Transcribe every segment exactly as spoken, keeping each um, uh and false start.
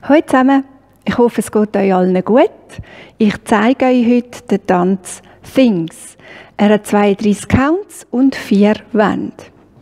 Hallo zusammen, ich hoffe es geht euch allen gut. Ich zeige euch heute den Tanz Things. Er hat zweiunddreißig Counts und vier Wände.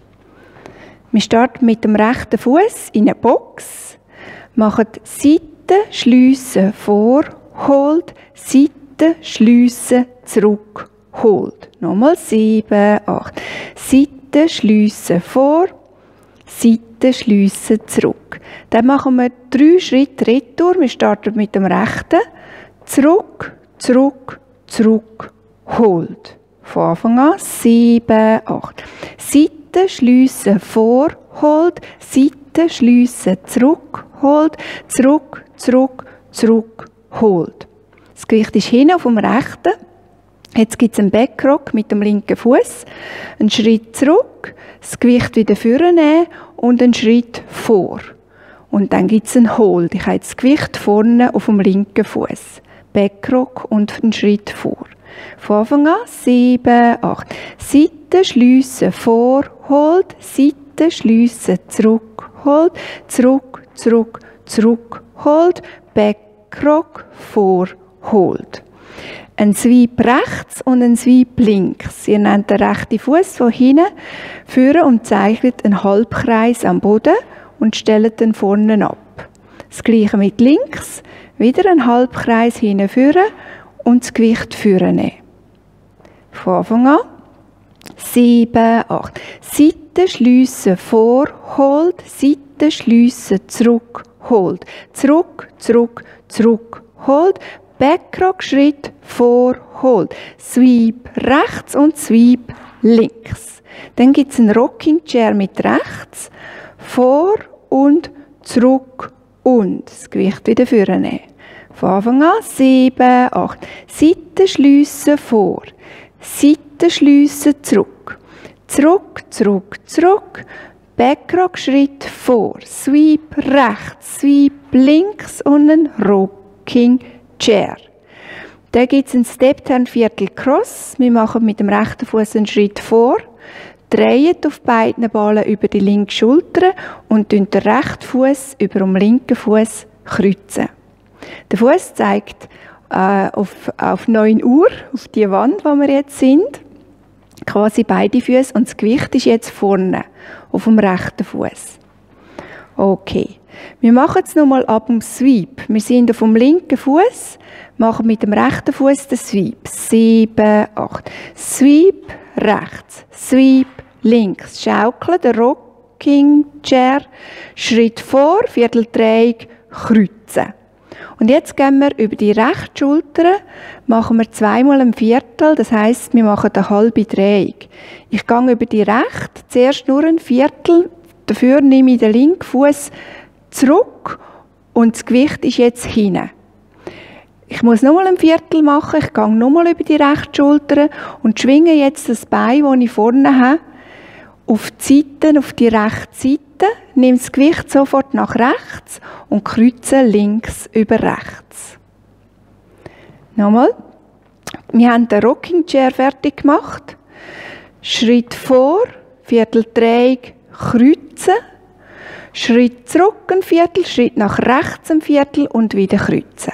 Wir starten mit dem rechten Fuß in eine Box, machen Seiten, schliessen, vor, holt, Seiten, schliessen, zurück, holt. Nochmal sieben, acht. Seiten, schliessen, vor, Seiten, schliessen, zurück. Dann machen wir drei Schritte retour. Wir starten mit dem rechten. Zurück, zurück, zurück, holt. Von Anfang an sieben, acht. Seiten, schliessen, vor, holt. Seiten, schliessen, zurück, holt. Zurück, zurück, zurück, holt. Das Gewicht ist hinten auf dem rechten. Jetzt gibt es einen Backrock mit dem linken Fuß. Einen Schritt zurück, das Gewicht wieder vornehmen und einen Schritt vor. Und dann gibt es einen Hold. Ich habe das Gewicht vorne auf dem linken Fuß. Backrock und einen Schritt vor. Von Anfang an sieben, acht. Seiten schliessen, vor, Hold. Seiten schliessen, zurück, Hold. Zurück, zurück, zurück, Hold. Backrock, vor, Hold. Ein Sweep rechts und ein Sweep links. Ihr nehmt den rechten Fuß von hinten führen und zeichnet einen Halbkreis am Boden und stellt den vorne ab. Das gleiche mit links. Wieder einen Halbkreis hinten führen und das Gewicht führen nehmen. Von Anfang an. sieben, acht. Seiten schliessen, vor, holt. Seiten schliessen, zurück, holt. Zurück, zurück, zurück, holt. Backrock, Schritt, vor, hold. Sweep rechts und Sweep links. Dann gibt es einen Rocking Chair mit rechts, vor und zurück und das Gewicht wieder vornehmen. Von Anfang an sieben, acht. Seiten schliessen, vor. Seiten schliessen, zurück. Zurück, zurück, zurück. Backrock, Schritt, vor. Sweep rechts, Sweep links und ein Rocking Chair. Dann gibt es einen Step-Turn Viertel Cross. Wir machen mit dem rechten Fuß einen Schritt vor, drehen auf beiden Ballen über die linke Schulter und den rechten Fuß über den linken Fuß kreuzen. Der Fuß zeigt äh, auf, auf neun Uhr, auf die Wand, wo wir jetzt sind. Quasi beide Füße und das Gewicht ist jetzt vorne, auf dem rechten Fuß. Okay. Wir machen es nochmal ab dem Sweep. Wir sind auf dem linken Fuß, machen mit dem rechten Fuß den Sweep. sieben, acht. Sweep rechts, Sweep links. Schaukeln, der Rocking Chair. Schritt vor, Vierteldrehung, kreuzen. Und jetzt gehen wir über die rechte Schulter, machen wir zweimal ein Viertel, das heisst, wir machen eine halbe Drehung. Ich gehe über die rechte, zuerst nur ein Viertel, dafür nehme ich den linken Fuß zurück und das Gewicht ist jetzt hinten. Ich muss nochmal ein Viertel machen, ich gehe nochmal über die rechte Schulter und schwinge jetzt das Bein, das ich vorne habe, auf die Seite, auf die rechte Seite, nehme das Gewicht sofort nach rechts und kreuze links über rechts. Nochmal. Wir haben den Rocking Chair fertig gemacht. Schritt vor, Vierteldrehung, kreuzen. Schritt zurück ein Viertel, Schritt nach rechts ein Viertel und wieder kreuzen.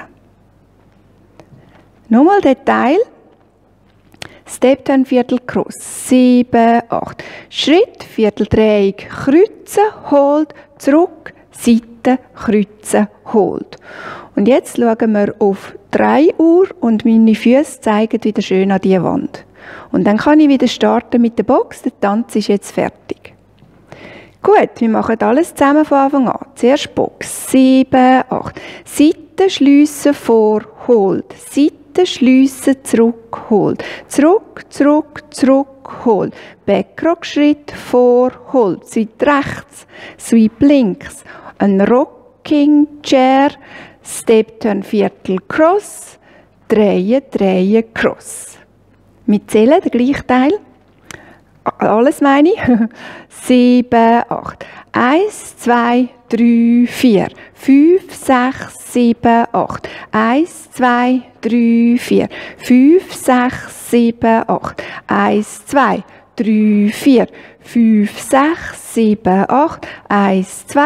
Nochmal der Teil. Step-Turn Viertel Cross. sieben, acht. Schritt, Vierteldrehung, kreuzen, hold, zurück, Seite, kreuzen, hold. Und jetzt schauen wir auf drei Uhr und meine Füße zeigen wieder schön an die Wand. Und dann kann ich wieder starten mit der Box. Der Tanz ist jetzt fertig. Gut, wir machen alles zusammen von Anfang an. Zuerst Box. sieben, acht. Seiten schliessen, vor, hold. Seiten schliessen, zurück, hold. Zurück, zurück, zurück, hold. Backrock, Schritt, vor, hold. Sweep rechts, Sweep links. Ein Rocking Chair, Step-Turn Viertel Cross, Drehen, Drehen, Cross. Wir zählen den gleichen Teil. Alles meine ich. sieben, acht. eins, zwei, drei, vier. fünf, sechs, sieben, acht. eins, zwei, drei, vier. fünf, sechs, sieben, acht. eins, zwei, drei, vier. fünf, sechs, sieben, acht. eins, zwei,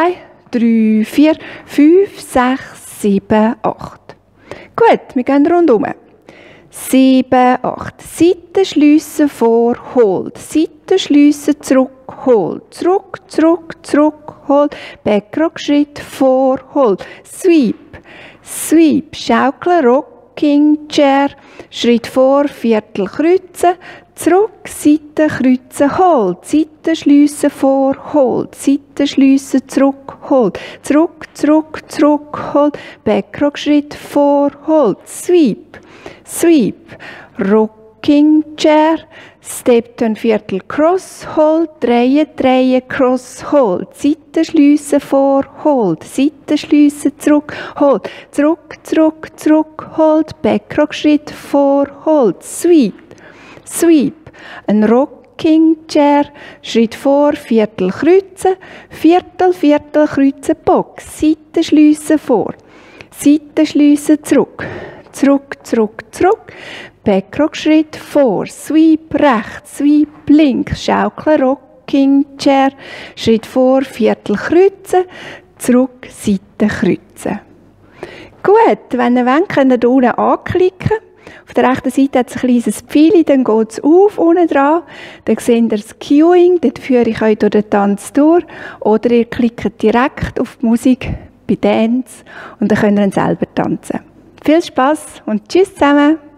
drei, vier, fünf, sechs, sieben, acht. Gut, wir gehen rundum. sieben, acht. Seite schliessen, vor, hold. Seite schliessen, zurück, hold. Zurück, zurück, zurück, hold. Backrock-Schritt, vor, hold. Sweep, sweep. Schaukeln, Rocking Chair. Schritt vor, Viertel kreuzen. Zurück, Seite kreuzen, hold. Seite schliessen, vor, hold. Seite schliessen, zurück, hold. Zurück, zurück, zurück, hold. Backrock-Schritt, vor, hold. Sweep, sweep. Rocking Chair. Step Turn Viertel Cross, hold. Drehen, drehen, Cross, hold. Seite schliessen, vor, hold. Seite schliessen, zurück, hold. Zurück, zurück, zurück, hold. Backrock-Schritt, vor, hold. Sweep, sweep. Ein Rocking Chair. Schritt vor, Viertel kreuzen. Viertel, Viertel kreuzen, Box. Seite schliessen, vor. Seite schliessen, zurück. Zurück, zurück, zurück. Backrock-Schritt vor. Sweep rechts, sweep links. Schaukeln, Rocking Chair. Schritt vor, Viertel kreuzen. Zurück, Seite kreuzen. Gut, wenn ihr wollt, könnt ihr hier unten anklicken. Auf der rechten Seite hat es ein kleines Pfeil, dann geht es auf, unten dran. Dann seht ihr das Cueing, dort führe ich euch durch den Tanz durch. Oder ihr klickt direkt auf die Musik bei Dance und dann könnt ihr ihn selber tanzen. Viel Spass und tschüss zusammen!